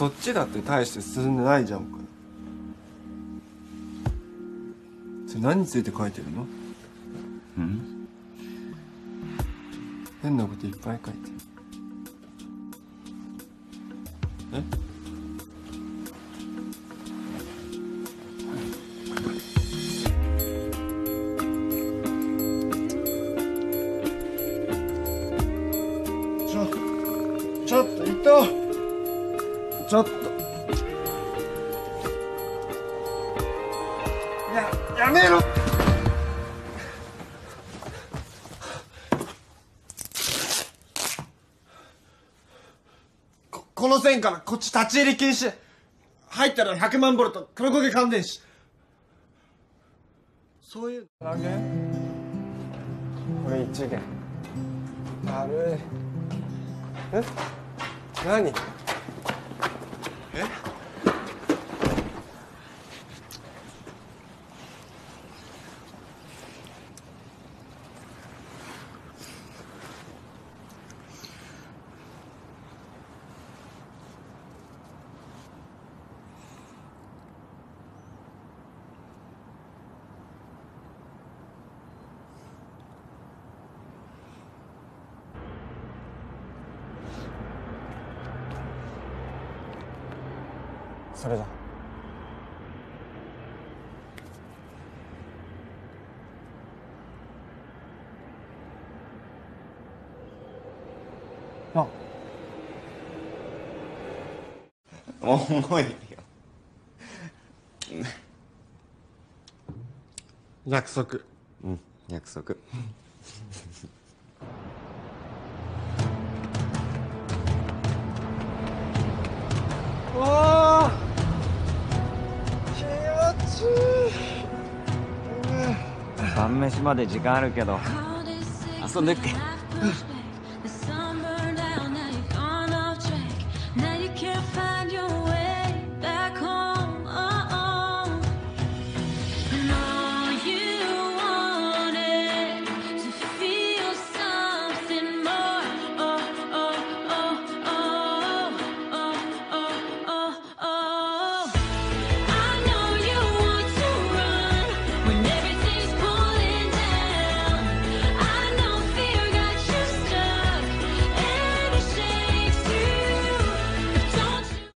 そっちだって大して進んでないじゃんか。それ何について書いてるの？ うん？ 変なこといっぱい書いてる。え？ちょっと伊藤、ちょっとやめろって。この線からこっち立ち入り禁止。入ったら100万ボルト黒焦げ感電子。そういう投げ。これ1元軽い。え？何？え？それだ。あ、 重いよ。 約束。 うん、約束。 わあ、気持ちいい。 晩飯まで時間あるけど遊んでっけ。